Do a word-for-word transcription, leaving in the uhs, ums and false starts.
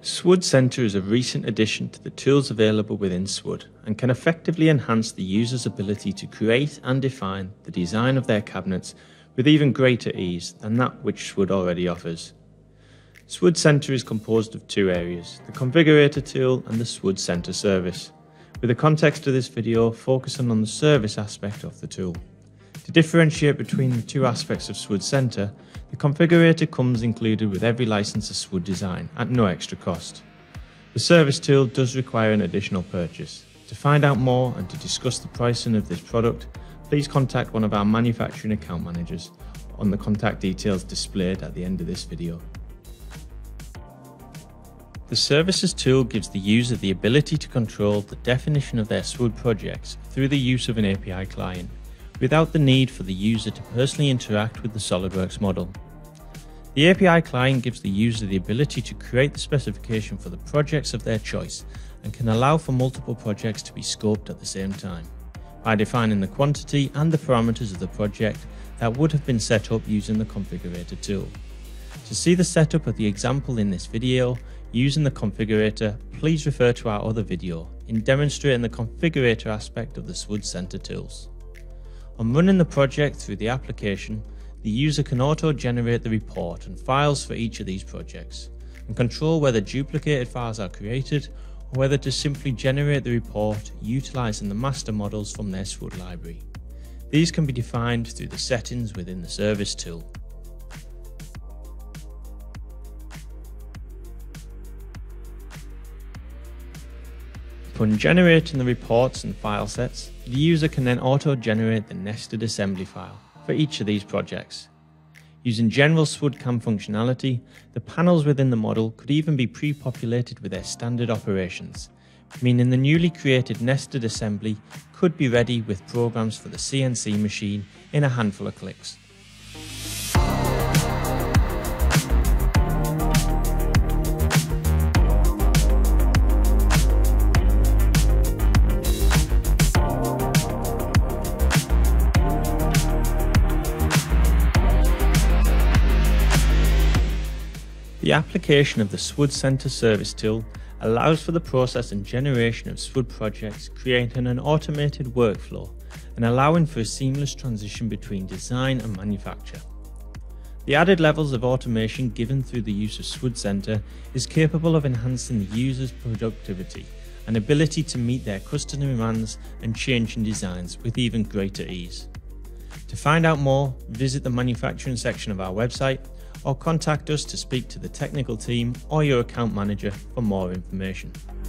SWOOD Center is a recent addition to the tools available within SWOOD and can effectively enhance the user's ability to create and define the design of their cabinets with even greater ease than that which SWOOD already offers. SWOOD Center is composed of two areas, the configurator tool and the SWOOD Center service, with the context of this video focusing on the service aspect of the tool. To differentiate between the two aspects of SWOOD Center, the configurator comes included with every license of SWOOD design at no extra cost. The service tool does require an additional purchase. To find out more and to discuss the pricing of this product, please contact one of our manufacturing account managers on the contact details displayed at the end of this video. The Services tool gives the user the ability to control the definition of their SWOOD projects through the use of an A P I client, without the need for the user to personally interact with the SolidWorks model. The A P I client gives the user the ability to create the specification for the projects of their choice and can allow for multiple projects to be scoped at the same time, by defining the quantity and the parameters of the project that would have been set up using the configurator tool. To see the setup of the example in this video using the configurator, please refer to our other video in demonstrating the configurator aspect of the SWOOD Center tools. On running the project through the application, the user can auto-generate the report and files for each of these projects, and control whether duplicated files are created or whether to simply generate the report utilising the master models from their SWOOD library. These can be defined through the settings within the Service tool. Upon generating the reports and file sets, the user can then auto-generate the nested assembly file for each of these projects. Using general SWOOD C A M functionality, the panels within the model could even be pre-populated with their standard operations, meaning the newly created nested assembly could be ready with programs for the C N C machine in a handful of clicks. The application of the SWOOD Center Service tool allows for the process and generation of SWOOD projects, creating an automated workflow and allowing for a seamless transition between design and manufacture. The added levels of automation given through the use of SWOOD Center is capable of enhancing the user's productivity and ability to meet their customer demands and changing designs with even greater ease. To find out more, visit the manufacturing section of our website or contact us to speak to the technical team or your account manager for more information.